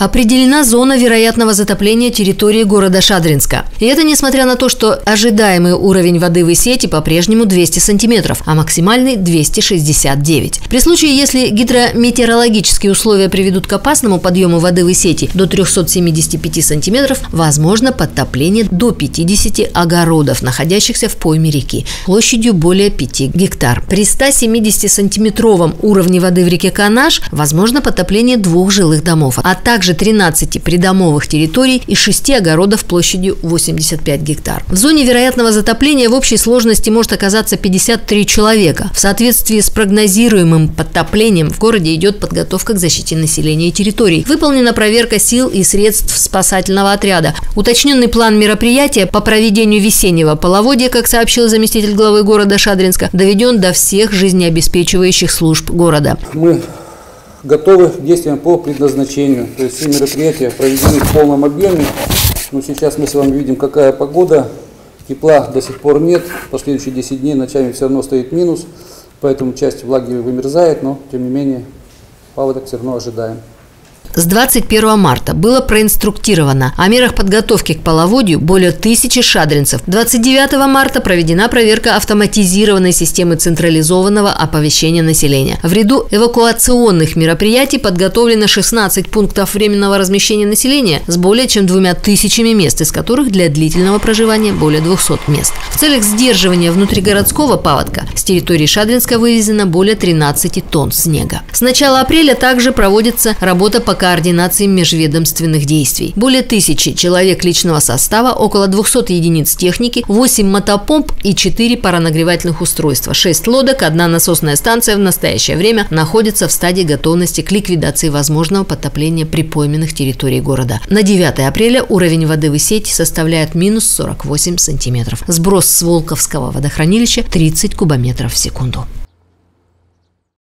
Определена зона вероятного затопления территории города Шадринска. И это несмотря на то, что ожидаемый уровень воды в Исети по-прежнему 200 сантиметров, а максимальный 269. При случае, если гидрометеорологические условия приведут к опасному подъему воды в Исети до 375 сантиметров, возможно подтопление до 50 огородов, находящихся в пойме реки, площадью более 5 гектар. При 170-сантиметровом уровне воды в реке Канаш возможно подтопление 2 жилых домов, а также 13 придомовых территорий и 6 огородов площадью 85 гектар. В зоне вероятного затопления в общей сложности может оказаться 53 человека. В соответствии с прогнозируемым подтоплением в городе идет подготовка к защите населения и территорий. Выполнена проверка сил и средств спасательного отряда. Уточненный план мероприятия по проведению весеннего половодья, как сообщил заместитель главы города Шадринска, доведен до всех жизнеобеспечивающих служб города. Мы готовы к действиям по предназначению. То есть все мероприятия проведены в полном объеме. Но сейчас мы с вами видим, какая погода. Тепла до сих пор нет. Последующие 10 дней ночами все равно стоит минус. Поэтому часть влаги вымерзает, но тем не менее паводок все равно ожидаем. С 21 марта было проинструктировано о мерах подготовки к половодью более 1000 шадринцев. 29 марта проведена проверка автоматизированной системы централизованного оповещения населения. В ряду эвакуационных мероприятий подготовлено 16 пунктов временного размещения населения с более чем 2000 мест, из которых для длительного проживания более 200 мест. В целях сдерживания внутригородского паводка с территории Шадринска вывезено более 13 тонн снега. С начала апреля также проводится работа по координации межведомственных действий. Более 1000 человек личного состава, около 200 единиц техники, 8 мотопомп и 4 паронагревательных устройства, 6 лодок, 1 насосная станция в настоящее время находится в стадии готовности к ликвидации возможного подтопления припойменных территорий города. На 9 апреля уровень воды в Исети составляет минус 48 сантиметров. Сброс с Волковского водохранилища 30 кубометров в секунду.